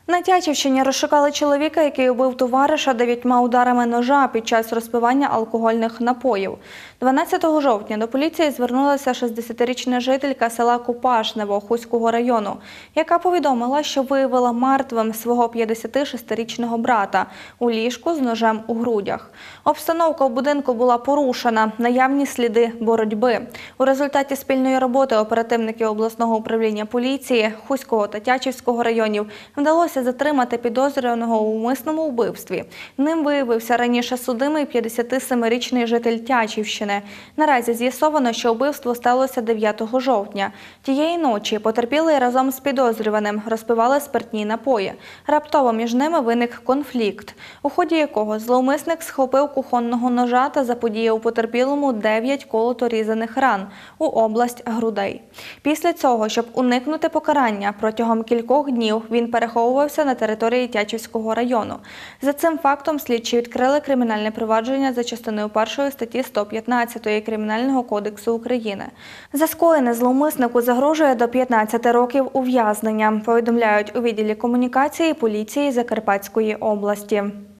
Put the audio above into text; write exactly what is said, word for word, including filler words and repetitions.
На Тячівщині розшукали чоловіка, який убив товариша дев'ятьма ударами ножа під час розпивання алкогольних напоїв. дванадцятого жовтня до поліції звернулася шістдесятирічна жителька села Купашне Охуського району, яка повідомила, що виявила мертвим свого п'ятдесятишестирічного брата у ліжку з ножем у грудях. Обстановка у будинку була порушена, наявні сліди боротьби. У результаті спільної роботи оперативників обласного управління поліції Хуського та Тячівського районів вдалося затримати підозрюваного у умисному вбивстві. Ним виявився раніше судимий п'ятдесятисемирічний житель Тячівщини. Наразі з'ясовано, що вбивство сталося дев'ятого жовтня. Тієї ночі потерпілий разом з підозрюваним розпивали спиртні напої. Раптово між ними виник конфлікт, у ході якого зловмисник схопив кухонного ножа та заподіяв потерпілому дев'ять колото-різаних ран у область грудей. Після цього, щоб уникнути покарання, протягом кількох днів він переховувався на території Тячівського району. За цим фактом слідчі відкрили кримінальне провадження за частиною першої статті сто п'ятнадцять Кримінального кодексу України. За скоєне зловмиснику загрожує до п'ятнадцяти років ув'язнення, повідомляють у відділі комунікації поліції Закарпатської області.